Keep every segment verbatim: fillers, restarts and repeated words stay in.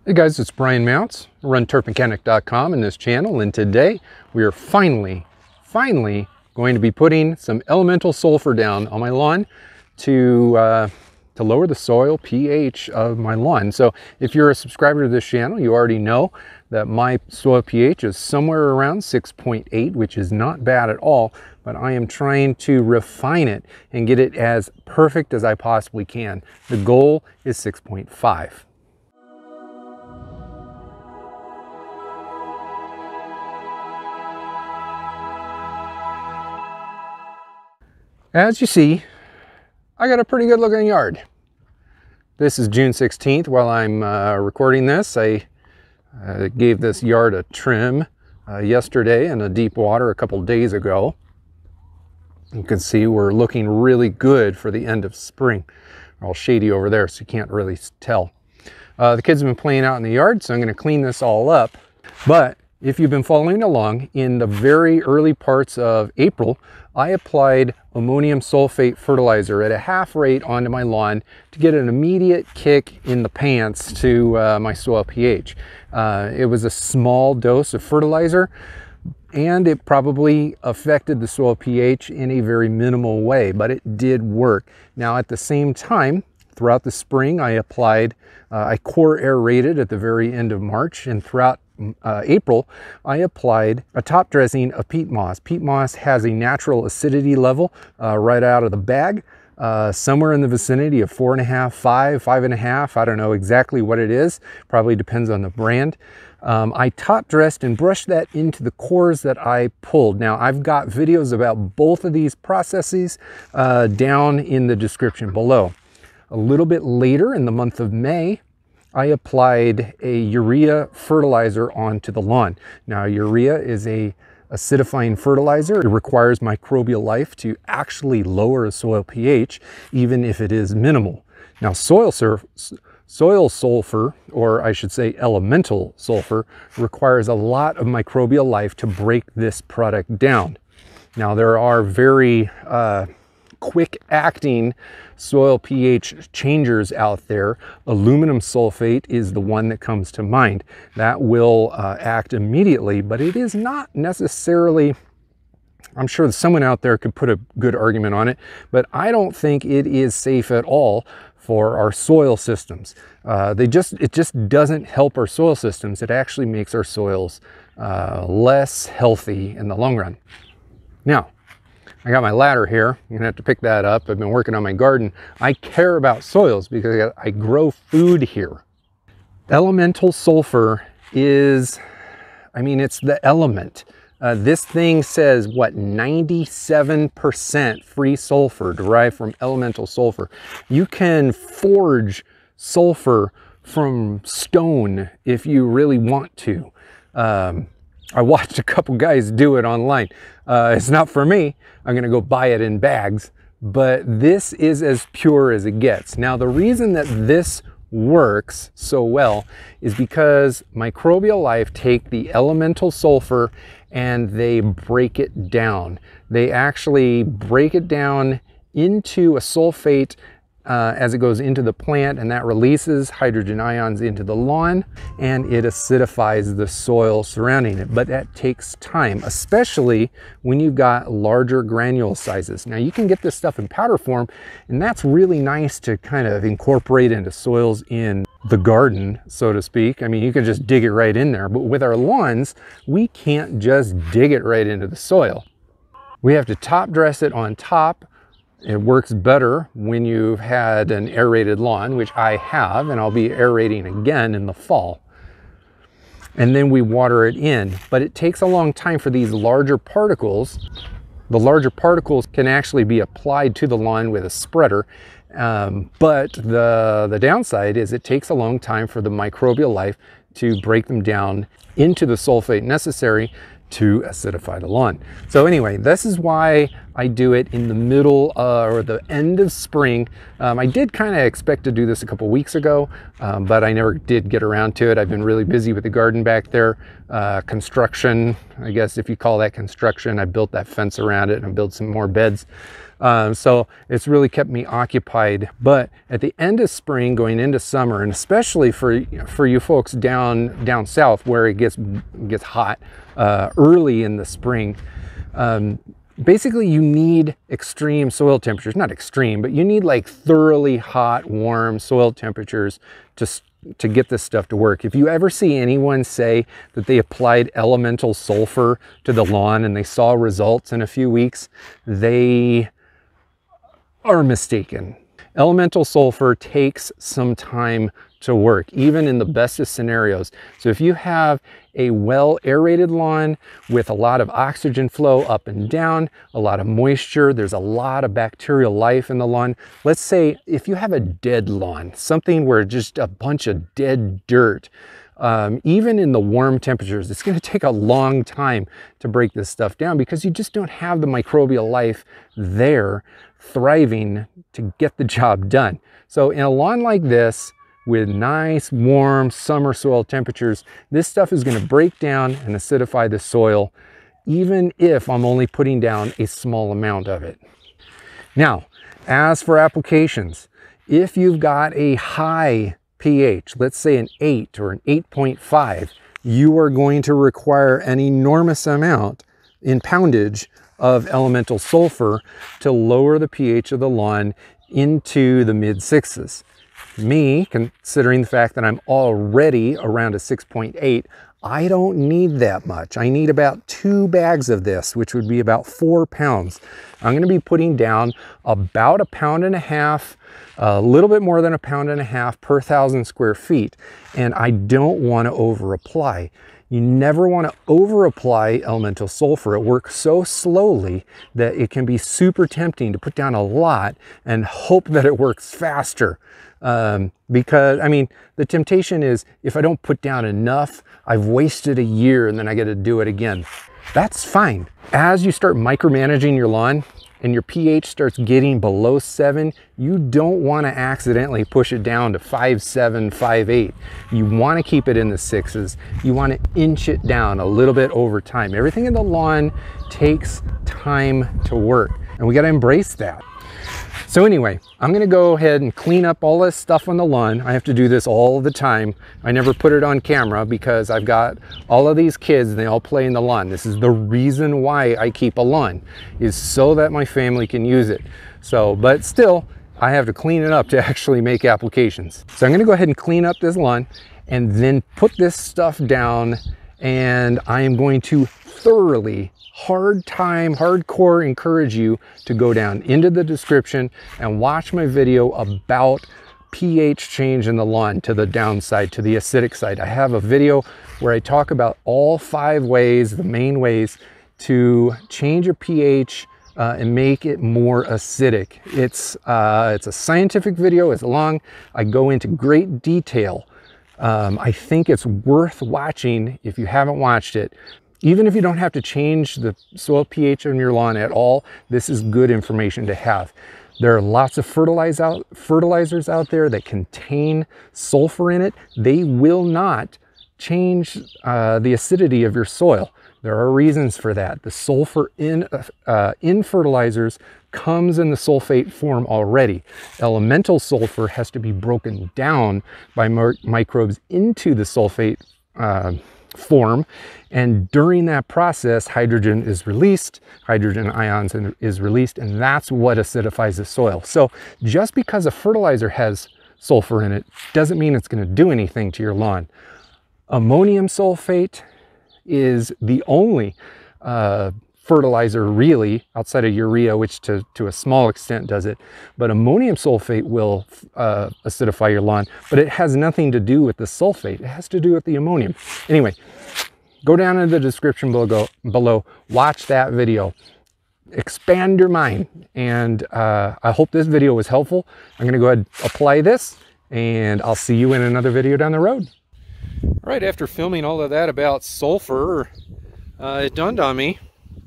Hey guys, it's Brian Mounts. I run turf mechanic dot com in this channel, and today we are finally, finally going to be putting some elemental sulfur down on my lawn to uh, to lower the soil pH of my lawn. So if you're a subscriber to this channel, you already know that my soil pH is somewhere around six point eight, which is not bad at all, but I am trying to refine it and get it as perfect as I possibly can. The goal is six point five. As you see, I got a pretty good looking yard. This is June sixteenth. While I'm uh, recording this, I uh, gave this yard a trim uh, yesterday in a deep water a couple days ago. You can see we're looking really good for the end of spring. They're all shady over there, so you can't really tell. Uh, the kids have been playing out in the yard, so I'm going to clean this all up. But if you've been following along, in the very early parts of April, I applied ammonium sulfate fertilizer at a half rate onto my lawn to get an immediate kick in the pants to uh, my soil pH. Uh, it was a small dose of fertilizer, and it probably affected the soil pH in a very minimal way, but it did work. Now, at the same time, throughout the spring, I applied, uh, I core aerated at the very end of March, and throughout Uh, April, I applied a top dressing of peat moss. Peat moss has a natural acidity level uh, right out of the bag, uh, somewhere in the vicinity of four and a half, five, five and a half. I don't know exactly what it is. Probably depends on the brand. Um, I top dressed and brushed that into the cores that I pulled. Now, I've got videos about both of these processes uh, down in the description below. A little bit later in the month of May, I applied a urea fertilizer onto the lawn. Now, urea is a acidifying fertilizer. It requires microbial life to actually lower a soil pH, even if it is minimal. Now, soil, soil sulfur, or I should say elemental sulfur, requires a lot of microbial life to break this product down. Now, there are very uh, quick acting soil pH changers out there. Aluminum sulfate is the one that comes to mind. That will uh, act immediately, but it is not necessarily, I'm sure someone out there could put a good argument on it, but I don't think it is safe at all for our soil systems. Uh, they just, it just doesn't help our soil systems. It actually makes our soils uh, less healthy in the long run. Now, I got my ladder here. I'm gonna have to pick that up. I've been working on my garden. I care about soils because I grow food here. Elemental sulfur is, I mean, it's the element. Uh, this thing says, what, ninety-seven percent free sulfur derived from elemental sulfur. You can forge sulfur from stone if you really want to. Um, I watched a couple guys do it online. Uh, it's not for me. I'm gonna go buy it in bags, but this is as pure as it gets. Now, the reason that this works so well is because microbial life take the elemental sulfur and they break it down. They actually break it down into a sulfate Uh, as it goes into the plant, and that releases hydrogen ions into the lawn, and it acidifies the soil surrounding it. But that takes time, especially when you've got larger granule sizes. Now, you can get this stuff in powder form, and that's really nice to kind of incorporate into soils in the garden, so to speak. I mean, you can just dig it right in there, but with our lawns, we can't just dig it right into the soil. We have to top dress it on top. It works better when you've had an aerated lawn, which I have, and I'll be aerating again in the fall. And then we water it in, but it takes a long time for these larger particles. The larger particles can actually be applied to the lawn with a spreader, um, but the, the downside is it takes a long time for the microbial life to break them down into the sulfate necessary to acidify the lawn. So anyway, this is why I do it in the middle uh, or the end of spring. Um, I did kind of expect to do this a couple weeks ago, um, but I never did get around to it. I've been really busy with the garden back there. Uh, construction, I guess if you call that construction. I built that fence around it and I built some more beds. Um, so it's really kept me occupied. But at the end of spring, going into summer, and especially for for you folks down down south where it gets gets hot uh, early in the spring, um, basically you need extreme soil temperatures. Not extreme, but you need like thoroughly hot, warm soil temperatures to to get this stuff to work. If you ever see anyone say that they applied elemental sulfur to the lawn and they saw results in a few weeks, they are mistaken. Elemental sulfur takes some time to work, even in the best of scenarios. So if you have a well aerated lawn with a lot of oxygen flow up and down, a lot of moisture, there's a lot of bacterial life in the lawn. Let's say if you have a dead lawn, something where just a bunch of dead dirt, um, even in the warm temperatures, it's going to take a long time to break this stuff down because you just don't have the microbial life there thriving to get the job done. So in a lawn like this, with nice, warm summer soil temperatures, this stuff is going to break down and acidify the soil, even if I'm only putting down a small amount of it. Now, as for applications, if you've got a high pH, let's say an eight or an eight point five, you are going to require an enormous amount in poundage of elemental sulfur to lower the pH of the lawn into the mid sixes. Me, considering the fact that I'm already around a six point eight, I don't need that much. I need about two bags of this, which would be about four pounds. I'm going to be putting down about a pound and a half, a little bit more than a pound and a half per thousand square feet. And I don't want to over apply. You never want to over apply elemental sulfur. It works so slowly that it can be super tempting to put down a lot and hope that it works faster. Um, because, I mean, the temptation is if I don't put down enough, I've wasted a year and then I got to do it again. That's fine. As you start micromanaging your lawn and your pH starts getting below seven, you don't want to accidentally push it down to five seven, five eight. You want to keep it in the sixes. You want to inch it down a little bit over time. Everything in the lawn takes time to work, and we got to embrace that. So anyway, I'm going to go ahead and clean up all this stuff on the lawn. I have to do this all the time. I never put it on camera because I've got all of these kids and they all play in the lawn. This is the reason why I keep a lawn, is so that my family can use it. So, but still, I have to clean it up to actually make applications. So I'm going to go ahead and clean up this lawn and then put this stuff down, and I am going to thoroughly hard time, hardcore encourage you to go down into the description and watch my video about pH change in the lawn to the downside, to the acidic side. I have a video where I talk about all five ways, the main ways to change your pH uh, and make it more acidic. It's, uh, it's a scientific video, it's long. I go into great detail. Um, I think it's worth watching if you haven't watched it. Even if you don't have to change the soil pH on your lawn at all, this is good information to have. There are lots of fertilize out, fertilizers out there that contain sulfur in it. They will not change uh, the acidity of your soil. There are reasons for that. The sulfur in, uh, in fertilizers comes in the sulfate form already. Elemental sulfur has to be broken down by microbes into the sulfate uh, form, and during that process hydrogen is released, hydrogen ions is released, and that's what acidifies the soil. So just because a fertilizer has sulfur in it doesn't mean it's going to do anything to your lawn. Ammonium sulfate is the only uh, fertilizer really outside of urea, which to, to a small extent does it, but ammonium sulfate will uh, acidify your lawn, but it has nothing to do with the sulfate. It has to do with the ammonium. Anyway, go down in the description below, below watch that video, expand your mind, and uh, I hope this video was helpful. I'm going to go ahead and apply this, and I'll see you in another video down the road. All right, after filming all of that about sulfur, uh, it dawned on me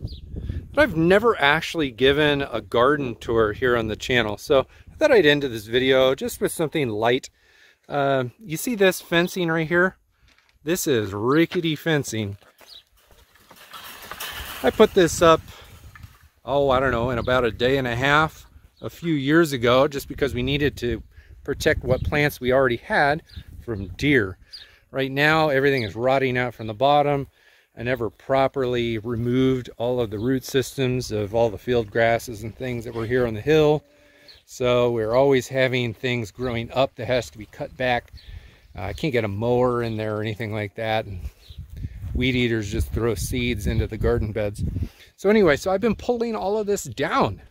but I've never actually given a garden tour here on the channel, so I thought I'd end this video just with something light. Uh, you see this fencing right here? This is rickety fencing. I put this up oh, I don't know, in about a day and a half a few years ago, just because we needed to protect what plants we already had from deer. Right now, everything is rotting out from the bottom. I never properly removed all of the root systems of all the field grasses and things that were here on the hill. So we're always having things growing up that has to be cut back. Uh, I can't get a mower in there or anything like that. And weed eaters just throw seeds into the garden beds. So anyway, so I've been pulling all of this down.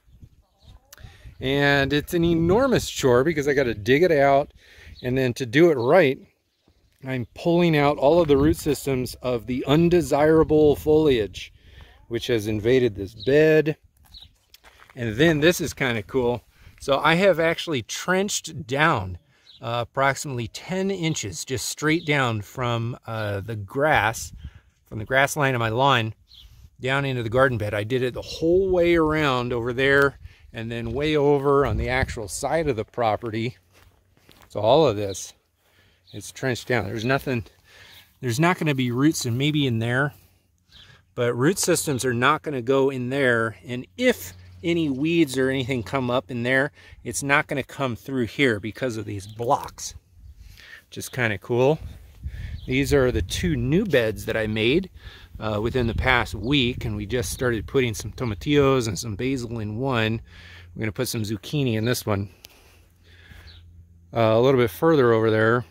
And it's an enormous chore because I got to dig it out. And then to do it right, I'm pulling out all of the root systems of the undesirable foliage, which has invaded this bed. And then this is kind of cool. So I have actually trenched down uh, approximately ten inches, just straight down from uh, the grass, from the grass line of my lawn, down into the garden bed. I did it the whole way around over there, and then way over on the actual side of the property. So all of this, it's trenched down. There's nothing, there's not going to be roots, and maybe in there, but root systems are not going to go in there. And if any weeds or anything come up in there, it's not going to come through here because of these blocks, which is kind of cool. These are the two new beds that I made uh, within the past week, and we just started putting some tomatillos and some basil in one. We're going to put some zucchini in this one. Uh, a little bit further over there,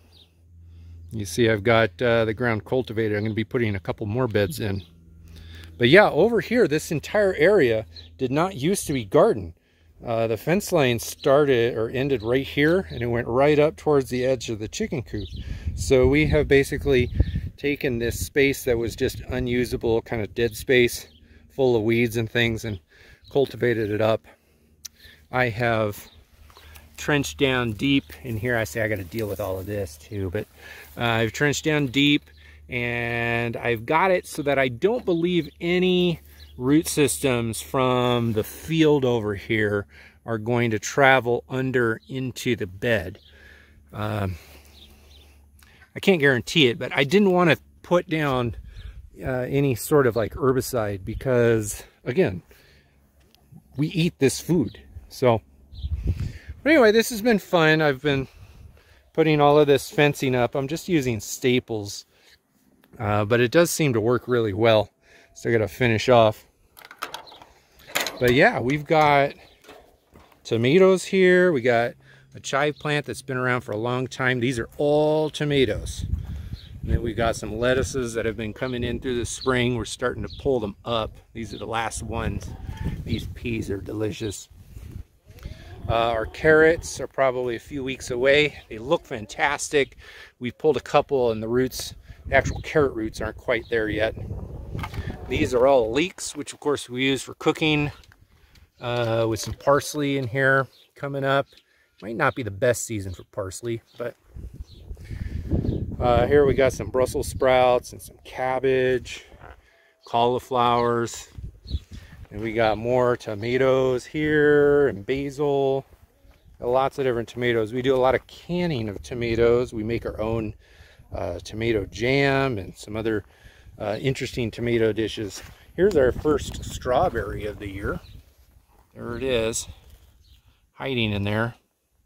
you see I've got uh, the ground cultivated. I'm going to be putting a couple more beds in. But yeah, over here, this entire area did not used to be garden. Uh, the fence line started or ended right here, and it went right up towards the edge of the chicken coop. So we have basically taken this space that was just unusable, kind of dead space, full of weeds and things, and cultivated it up. I have trenched down deep in here. I say I got to deal with all of this too, but uh, I've trenched down deep, and I've got it so that I don't believe any root systems from the field over here are going to travel under into the bed. Um, I can't guarantee it, but I didn't want to put down uh, any sort of like herbicide because, again, we eat this food. So but anyway, this has been fun. I've been putting all of this fencing up. I'm just using staples, uh, but it does seem to work really well. So I got to finish off. But yeah, we've got tomatoes here. We got a chive plant that's been around for a long time. These are all tomatoes. And then we got some lettuces that have been coming in through the spring. We're starting to pull them up. These are the last ones. These peas are delicious. Uh, our carrots are probably a few weeks away. They look fantastic. We've pulled a couple, and the roots, the actual carrot roots, aren't quite there yet. These are all leeks, which of course we use for cooking, uh, with some parsley in here coming up. Might not be the best season for parsley, but uh, here we got some Brussels sprouts and some cabbage, cauliflowers. And we got more tomatoes here and basil. Lots of different tomatoes. We do a lot of canning of tomatoes. We make our own uh, tomato jam and some other uh, interesting tomato dishes. Here's our first strawberry of the year. There it is, hiding in there.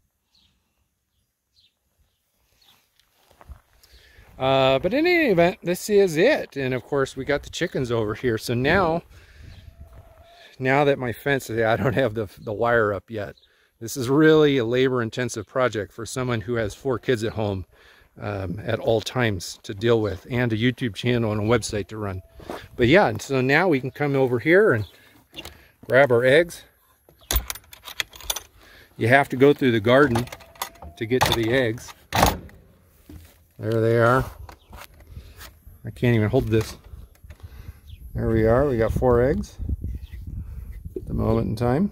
Uh, but in any event, this is it. And of course, we got the chickens over here. So now... Now that my fence, I don't have the, the wire up yet. This is really a labor-intensive project for someone who has four kids at home um, at all times to deal with, and a YouTube channel and a website to run. But yeah, and so now we can come over here and grab our eggs. You have to go through the garden to get to the eggs. There they are. I can't even hold this. There we are. We got four eggs. The moment in time.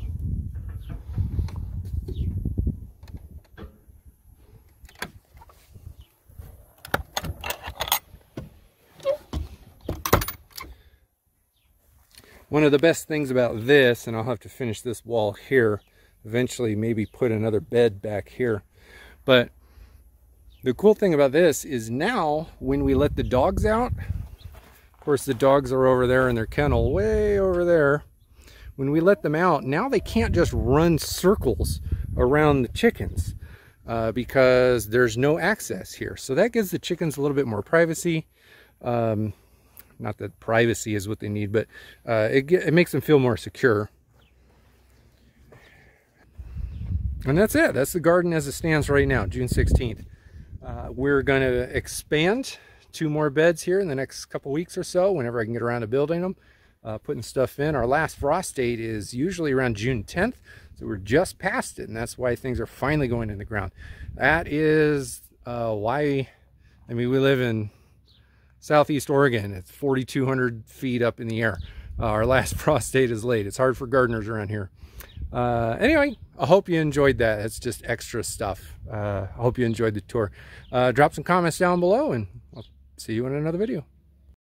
One of the best things about this, and I'll have to finish this wall here, eventually maybe put another bed back here, but the cool thing about this is now when we let the dogs out, of course the dogs are over there in their kennel way over there, when we let them out, now they can't just run circles around the chickens uh, because there's no access here. So that gives the chickens a little bit more privacy. Um, not that privacy is what they need, but uh, it, it makes them feel more secure. And that's it. That's the garden as it stands right now, June sixteenth. Uh, we're going to expand two more beds here in the next couple weeks or so, whenever I can get around to building them, uh, putting stuff in. Our last frost date is usually around June tenth, so we're just past it, and that's why things are finally going in the ground. That is uh, why, I mean, we live in Southeast Oregon. It's forty-two hundred feet up in the air. Uh, our last frost date is late. It's hard for gardeners around here. Uh, anyway, I hope you enjoyed that. It's just extra stuff. Uh, I hope you enjoyed the tour. Uh, drop some comments down below, and I'll see you in another video.